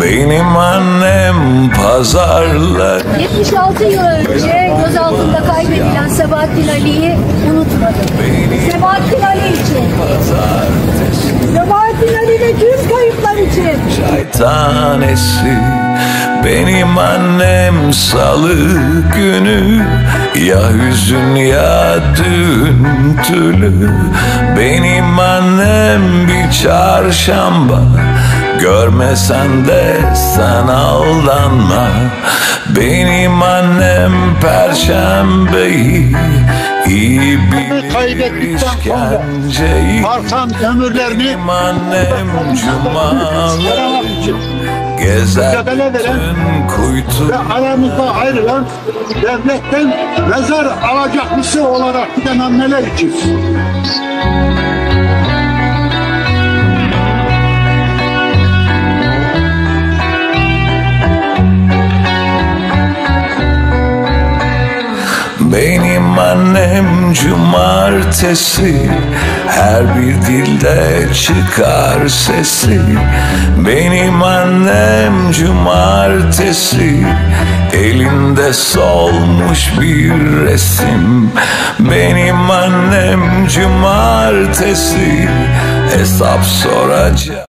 Benim annem pazarlar. 76 yıl önce gözaltında kaybedilen Sebahattin Ali'yi unutmadım. Sebahattin Ali için. Sebahattin Ali ve tüm kayıplar için. Çay tanesi. Benim annem salı günü, ya hüzün ya düntülü. Benim annem bir çarşamba, görmesen de sen aldanma. Benim annem perşembeyi iyi bilir işkenceyi. Artan ömürlerini benim annem cumalı gezer bütün kuytu. ve aramızda ayrılan devletten mezar alacaklısı olarak giden anneler için. Benim annem cumartesi, her bir dilde çıkar sesi. Benim annem cumartesi, elinde solmuş bir resim. Benim annem cumartesi, hesap soracak.